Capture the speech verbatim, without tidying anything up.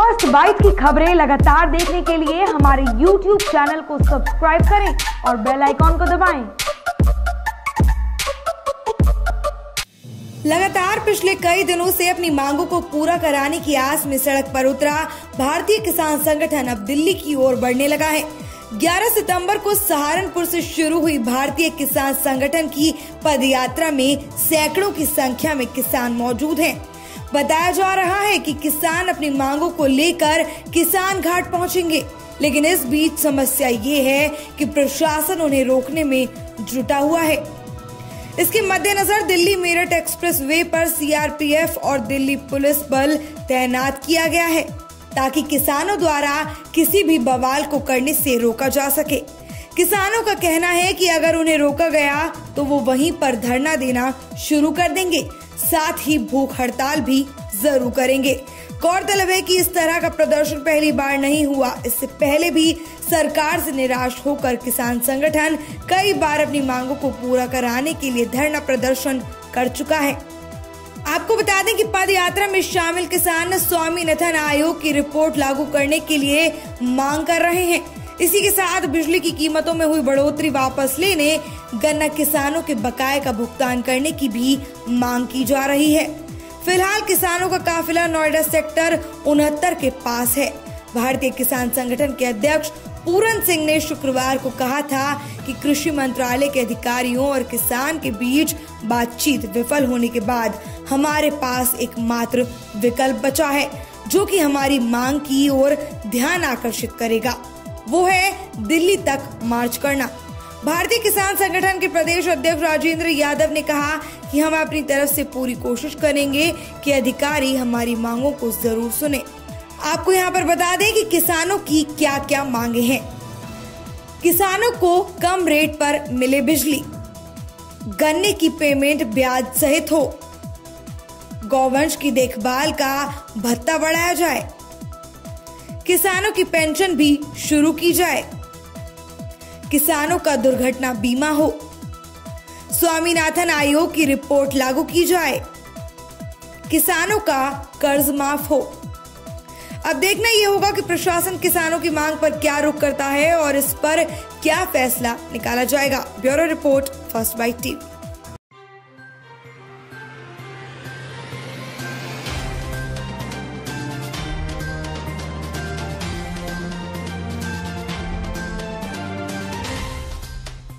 First bite की खबरें लगातार देखने के लिए हमारे यूट्यूब चैनल को सब्सक्राइब करें और बेल आइकॉन को दबाएं। लगातार पिछले कई दिनों से अपनी मांगों को पूरा कराने की आस में सड़क पर उतरा भारतीय किसान संगठन अब दिल्ली की ओर बढ़ने लगा है। ग्यारह सितंबर को सहारनपुर से शुरू हुई भारतीय किसान संगठन की पदयात्रा में सैकड़ों की संख्या में किसान मौजूद हैं। बताया जा रहा है कि किसान अपनी मांगों को लेकर किसान घाट पहुंचेंगे, लेकिन इस बीच समस्या ये है कि प्रशासन उन्हें रोकने में जुटा हुआ है। इसके मद्देनजर दिल्ली मेरठ एक्सप्रेस वे पर सीआरपीएफ और दिल्ली पुलिस बल तैनात किया गया है ताकि किसानों द्वारा किसी भी बवाल को करने से रोका जा सके। किसानों का कहना है कि अगर उन्हें रोका गया तो वो वहीं पर धरना देना शुरू कर देंगे, साथ ही भूख हड़ताल भी जरूर करेंगे। गौरतलब है कि इस तरह का प्रदर्शन पहली बार नहीं हुआ। इससे पहले भी सरकार से निराश होकर किसान संगठन कई बार अपनी मांगों को पूरा कराने के लिए धरना प्रदर्शन कर चुका है। आपको बता दें कि पद यात्रा में शामिल किसान स्वामीनाथन आयोग की रिपोर्ट लागू करने के लिए मांग कर रहे हैं। इसी के साथ बिजली की कीमतों में हुई बढ़ोतरी वापस लेने, गन्ना किसानों के बकाये का भुगतान करने की भी मांग की जा रही है। फिलहाल किसानों का काफिला नोएडा सेक्टर उनहत्तर के पास है। भारतीय किसान संगठन के अध्यक्ष पूरन सिंह ने शुक्रवार को कहा था कि कृषि मंत्रालय के अधिकारियों और किसान के बीच बातचीत विफल होने के बाद हमारे पास एकमात्र विकल्प बचा है, जो कि हमारी मांग की ओर ध्यान आकर्षित करेगा। वो है दिल्ली तक मार्च करना। भारतीय किसान संगठन के प्रदेश अध्यक्ष राजेंद्र यादव ने कहा कि हम अपनी तरफ से पूरी कोशिश करेंगे कि अधिकारी हमारी मांगों को जरूर सुने। आपको यहाँ पर बता दें कि किसानों की क्या क्या मांगे हैं। किसानों को कम रेट पर मिले बिजली, गन्ने की पेमेंट ब्याज सहित हो, गौवंश की देखभाल का भत्ता बढ़ाया जाए, किसानों की पेंशन भी शुरू की जाए, किसानों का दुर्घटना बीमा हो, स्वामीनाथन आयोग की रिपोर्ट लागू की जाए, किसानों का कर्ज माफ हो। अब देखना ये होगा कि प्रशासन किसानों की मांग पर क्या रुख करता है और इस पर क्या फैसला निकाला जाएगा। Bureau report, first byte TV.